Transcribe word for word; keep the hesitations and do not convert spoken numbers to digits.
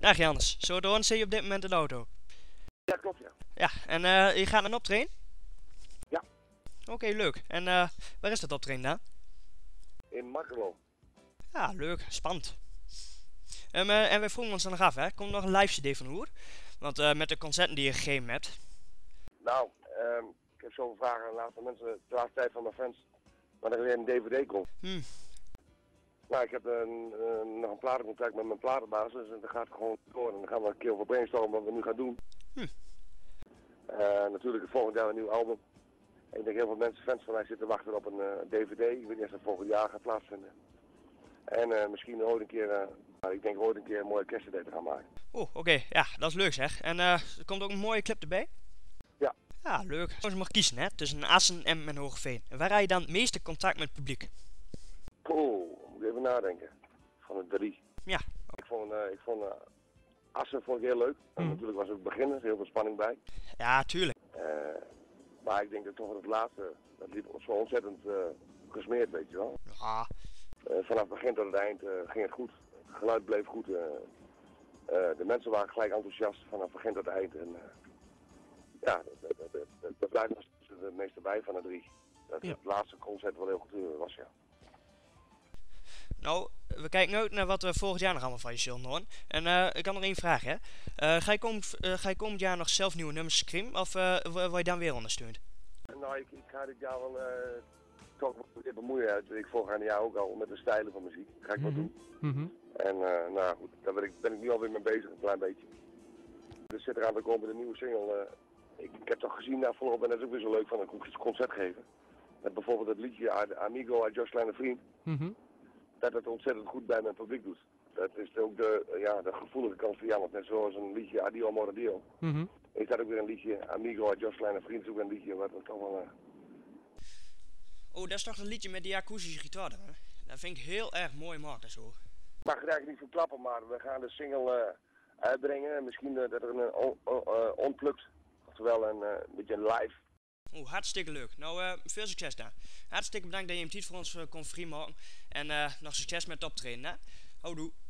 Dag Jans, zo door zie je op dit moment in de auto. Ja, klopt, ja. Ja, en uh, je gaat naar een optreden? Ja. Oké, okay, leuk. En uh, waar is dat optreden dan? In Makkelo. Ja, leuk. Spannend. Um, uh, en wij vroegen ons dan nog af, hè. Komt nog een live cd van Hoer? Want uh, met de concerten die je gegeven hebt. Nou, um, ik heb zoveel vragen aan een aantal mensen de laatste tijd van mijn fans. Maar er weer een D V D komt. Hmm. Nou, ik heb een, uh, nog een platencontract met mijn platenbaas. Dus dan gaat het gewoon door. En dan gaan we een keer over brainstormen wat we nu gaan doen. Hmm. Uh, natuurlijk het volgend jaar een nieuw album. En ik denk heel veel mensen, fans van mij, zitten wachten op een uh, D V D. Ik weet niet of het volgend jaar gaat plaatsvinden. En uh, misschien ooit een keer, uh, ik denk ooit een keer een mooie kerstcd te gaan maken. Oeh, oké. Okay. Ja, dat is leuk zeg. En uh, er komt ook een mooie clip erbij? Ja. Ja, leuk. Je mag kiezen, hè, tussen Assen en, en Hoogeveen. En waar heb je dan het meeste contact met het publiek? Oeh, moet ik even nadenken. Van de drie. Ja. Ik vond, uh, ik vond uh, Assen vond ik heel leuk. Mm. Natuurlijk was het begin, er heel veel spanning bij. Ja, tuurlijk. Uh, maar ik denk dat toch het laatste, dat liep zo ontzettend uh, gesmeerd, weet je wel. Ja. Uh, vanaf het begin tot het eind uh, ging het goed. Het geluid bleef goed. Uh, uh, de mensen waren gelijk enthousiast vanaf het begin tot het eind. En, uh, ja, dat blijft nog het meeste bij van de drie. Dat ja. Het laatste concert wel heel goed was, ja. Nou, we kijken nu uit naar wat we volgend jaar nog allemaal van je zullen horen. En uh, ik kan nog één vraag, hè. Uh, ga, je komend, uh, ga je komend jaar nog zelf nieuwe nummers schrijven, of uh, word je dan weer ondersteund? Nou, ik, ik ga dit jaar wel uh, toch weer bemoeien. Ik volg jaar ook al met de stijlen van muziek. Dat ga ik wel mm-hmm. doen. Mm-hmm. En uh, nou goed, daar ben ik, ben ik nu alweer mee bezig, een klein beetje. Dus zit eraan te komen met een nieuwe single. Uh, ik, ik heb toch gezien afgelopen, en dat is ook weer zo leuk, van een concert geven. Met bijvoorbeeld het liedje Amigo uit Jos Kleine Vriend. Mm-hmm. Dat het ontzettend goed bij mijn publiek doet. Dat is ook de, ja, de gevoelige kant van Jan. Net zoals een liedje Adio Amor Adio. Mm-hmm. Is dat ook weer een liedje Amigo uit Jos Kleine Vriend. Is ook een liedje wat het toch wel... Uh... Oh, dat is toch een liedje met die akoestische gitaar, hè? Dat vind ik heel erg mooi gemaakt en zo. Ik mag er eigenlijk niet verklappen, maar we gaan de single uh, uitbrengen. Misschien uh, dat er een on, on, uh, onplukt. Oftewel een uh, beetje een live. Oeh, hartstikke leuk. Nou, uh, veel succes daar. Hartstikke bedankt dat je hem tijd voor ons uh, kon vrijmaken. En uh, nog succes met het optreden, hè. Houdoe.